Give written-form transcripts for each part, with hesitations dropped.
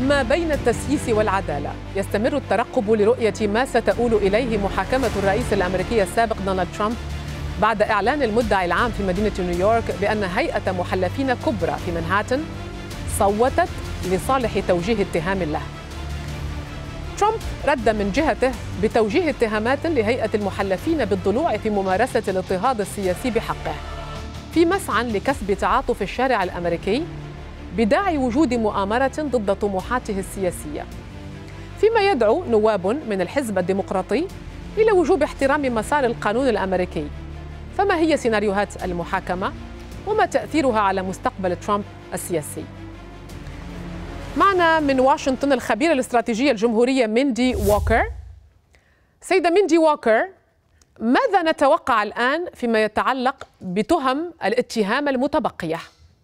ما بين التسييس والعدالة. يستمر الترقب لرؤية ما ستؤول إليه محاكمة الرئيس الأمريكي السابق دونالد ترامب بعد إعلان المدعي العام في مدينة نيويورك بأن هيئة محلفين كبرى في منهاتن صوتت لصالح توجيه اتهام له. ترامب رد من جهته بتوجيه اتهامات لهيئة المحلفين بالضلوع في ممارسة الاضطهاد السياسي بحقه، في مسعى لكسب تعاطف الشارع الأمريكي بداعي وجود مؤامرة ضد طموحاته السياسية، فيما يدعو نواب من الحزب الديمقراطي إلى وجوب احترام مسار القانون الأمريكي. فما هي سيناريوهات المحاكمة وما تأثيرها على مستقبل ترامب السياسي؟ معنا من واشنطن الخبيرة الاستراتيجية الجمهورية ميندي ووكر. سيدة ميندي ووكر، ماذا نتوقع الآن فيما يتعلق بتهم الاتهام المتبقية؟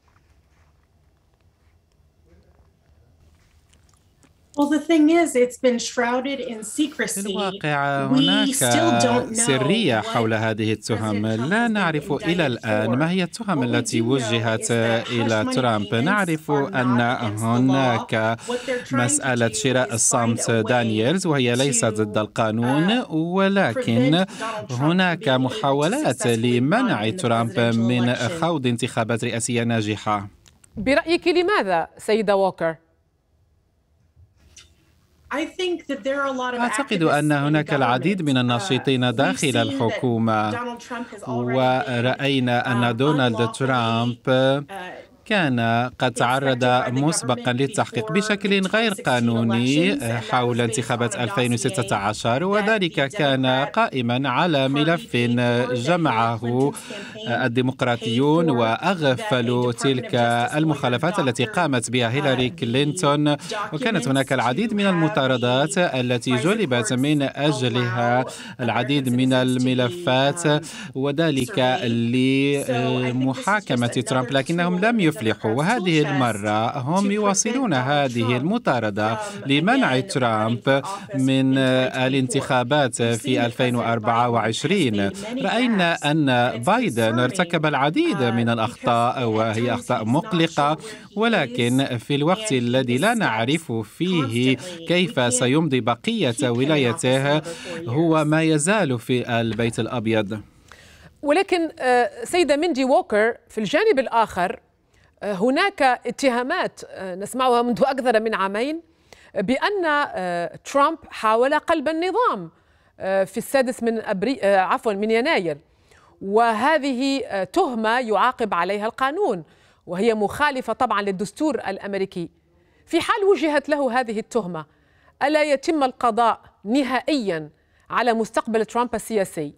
في الواقع هناك سرية حول هذه التهم. لا نعرف إلى الآن ما هي التهم التي وجهت إلى ترامب. نعرف أن هناك مسألة شراء الصمت دانييلز وهي ليست ضد القانون، ولكن هناك محاولات لمنع ترامب من خوض انتخابات رئاسية ناجحة. برأيك لماذا سيدة ووكر؟ أعتقد أن هناك العديد من الناشطين داخل الحكومة، ورأينا أن دونالد ترامب كان قد تعرض مسبقا للتحقيق بشكل غير قانوني حول انتخابات 2016، وذلك كان قائما على ملف جمعه الديمقراطيون وأغفلوا تلك المخالفات التي قامت بها هيلاري كلينتون، وكانت هناك العديد من المطاردات التي جلبت من أجلها العديد من الملفات، وذلك لمحاكمة ترامب، لكنهم لم يفلحوا. وهذه المرة هم يواصلون هذه المطاردة لمنع ترامب من الانتخابات في 2024. رأينا أن بايدن ارتكب العديد من الأخطاء وهي أخطاء مقلقة، ولكن في الوقت الذي لا نعرف فيه كيف سيمضي بقية ولايته هو ما يزال في البيت الأبيض. ولكن سيدة ميندي ووكر، في الجانب الآخر هناك اتهامات نسمعها منذ أكثر من عامين بأن ترامب حاول قلب النظام في 6 من يناير، وهذه تهمة يعاقب عليها القانون وهي مخالفة طبعا للدستور الأمريكي. في حال وجهت له هذه التهمة، ألا يتم القضاء نهائيا على مستقبل ترامب السياسي؟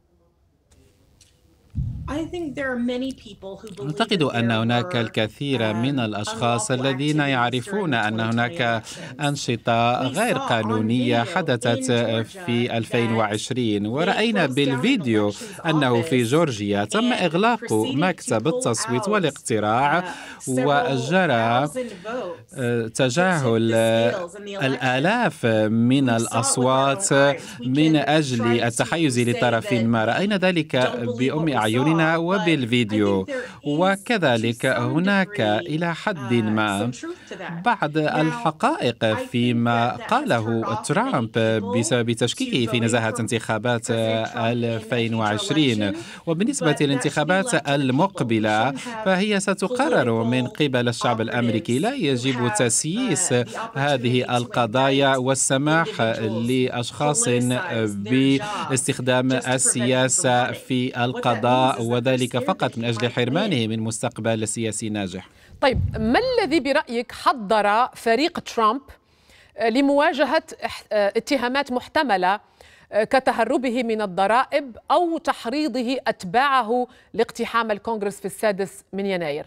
أعتقد أن هناك الكثير من الأشخاص الذين يعرفون أن هناك أنشطة غير قانونية حدثت في 2020، ورأينا بالفيديو أنه في جورجيا تم إغلاق مكتب التصويت والاقتراع، وجرى تجاهل الآلاف من الأصوات من أجل التحيز لطرف ما. رأينا ذلك بأم أعيننا وبالفيديو، وكذلك هناك إلى حد ما بعض الحقائق فيما قاله ترامب بسبب تشكيكه في نزاهة انتخابات 2020. وبالنسبة للانتخابات المقبلة فهي ستقرر من قبل الشعب الأمريكي. لا يجب تسييس هذه القضايا والسماح لأشخاص باستخدام السياسة في القضاء، وذلك فقط من أجل حرمانه من مستقبل سياسي ناجح. طيب، ما الذي برأيك حضر فريق ترامب لمواجهة اتهامات محتملة كتهربه من الضرائب أو تحريضه أتباعه لاقتحام الكونغرس في 6 من يناير؟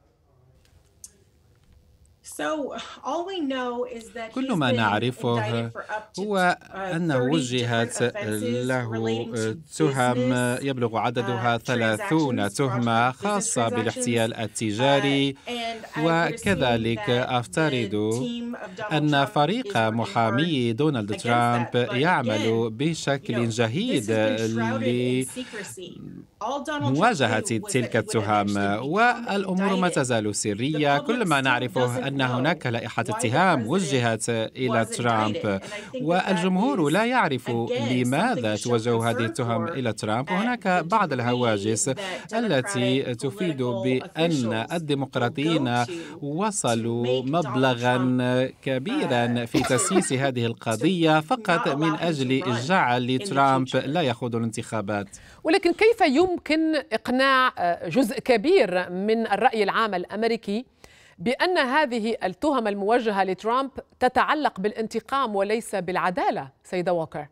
كل ما نعرفه هو أنه وجهت له تهم يبلغ عددها 30 تهمة خاصة بالاحتيال التجاري، وكذلك أفترض أن فريق محامي دونالد ترامب يعمل بشكل جيد مواجهة تلك التهم، والأمور ما تزال سرية. كل ما نعرفه أن هناك لائحة اتهام وجهت إلى ترامب، والجمهور لا يعرف لماذا توجه هذه التهم إلى ترامب. وهناك بعض الهواجس التي تفيد بأن الديمقراطيين وصلوا مبلغا كبيرا في تسييس هذه القضية فقط من أجل جعل ترامب لا يخوض الانتخابات. ولكن كيف يمكن إقناع جزء كبير من الرأي العام الأمريكي بأن هذه التهم الموجهة لترامب تتعلق بالانتقام وليس بالعدالة، سيدة ووكر؟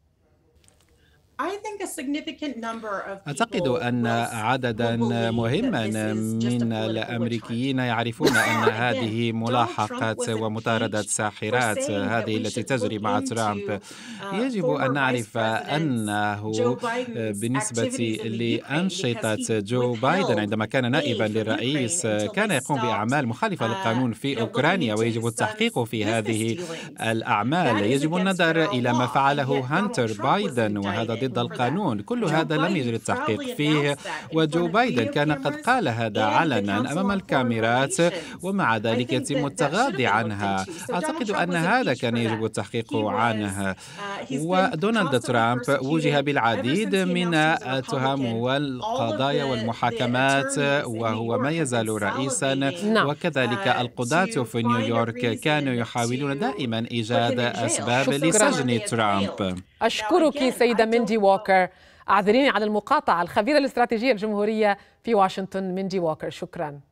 أعتقد أن عددا مهما من الأمريكيين يعرفون أن هذه ملاحقة ومطاردة ساحرات هذه التي تجري مع ترامب. يجب أن نعرف أنه بالنسبة لأنشطة جو بايدن عندما كان نائبا للرئيس كان يقوم بأعمال مخالفة للقانون في أوكرانيا، ويجب التحقيق في هذه الأعمال. يجب النظر إلى ما فعله هانتر بايدن وهذا ضد القانون. كل هذا لم يجري التحقيق فيه، وجو بايدن كان قد قال هذا علنا أمام الكاميرات، ومع ذلك يتم التغاضي عنها. أعتقد أن هذا كان يجب التحقيق عنه. ودونالد ترامب وجه بالعديد من التهم والقضايا والمحاكمات وهو ما يزال رئيسا، وكذلك القضاة في نيويورك كانوا يحاولون دائما إيجاد أسباب لسجن ترامب. أشكرك سيدة ميندي ووكر. أعذريني على المقاطعة. الخبيرة الاستراتيجية الجمهورية في واشنطن ميندي ووكر، شكرا.